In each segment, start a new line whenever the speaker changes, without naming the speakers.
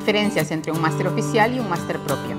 Diferencias entre un máster oficial y un máster propio.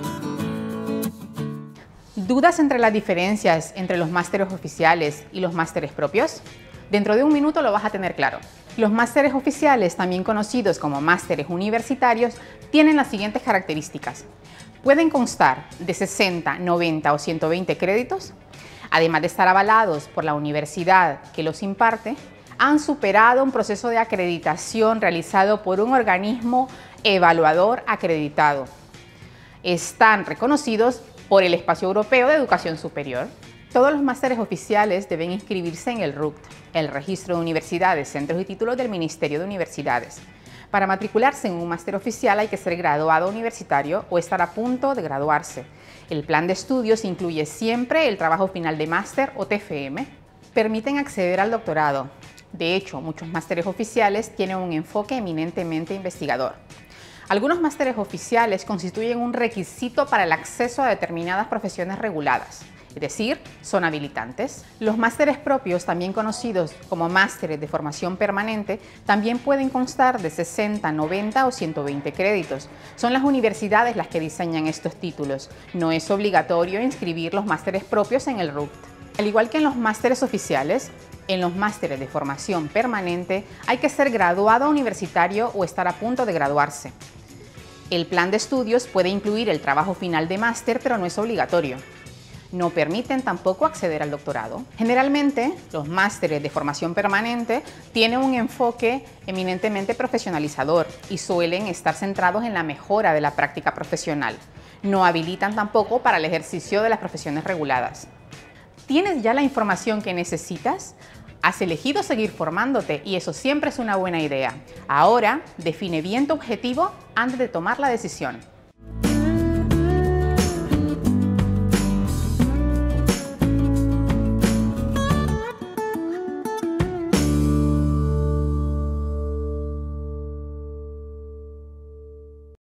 ¿Dudas entre las diferencias entre los másteres oficiales y los másteres propios? Dentro de un minuto lo vas a tener claro. Los másteres oficiales, también conocidos como másteres universitarios, tienen las siguientes características. Pueden constar de 60, 90 o 120 créditos. Además de estar avalados por la universidad que los imparte, han superado un proceso de acreditación realizado por un organismo evaluador acreditado. Están reconocidos por el Espacio Europeo de Educación Superior. Todos los másteres oficiales deben inscribirse en el RUCT, el Registro de Universidades, Centros y Títulos del Ministerio de Universidades. Para matricularse en un máster oficial hay que ser graduado universitario o estar a punto de graduarse. El plan de estudios incluye siempre el trabajo final de máster o TFM. Permiten acceder al doctorado. De hecho, muchos másteres oficiales tienen un enfoque eminentemente investigador. Algunos másteres oficiales constituyen un requisito para el acceso a determinadas profesiones reguladas, es decir, son habilitantes. Los másteres propios, también conocidos como másteres de formación permanente, también pueden constar de 60, 90 o 120 créditos. Son las universidades las que diseñan estos títulos. No es obligatorio inscribir los másteres propios en el RUCT. Al igual que en los másteres oficiales, en los másteres de formación permanente hay que ser graduado universitario o estar a punto de graduarse. El plan de estudios puede incluir el trabajo final de máster, pero no es obligatorio. No permiten tampoco acceder al doctorado. Generalmente, los másteres de formación permanente tienen un enfoque eminentemente profesionalizador y suelen estar centrados en la mejora de la práctica profesional. No habilitan tampoco para el ejercicio de las profesiones reguladas. ¿Tienes ya la información que necesitas? Has elegido seguir formándote y eso siempre es una buena idea. Ahora, define bien tu objetivo antes de tomar la decisión.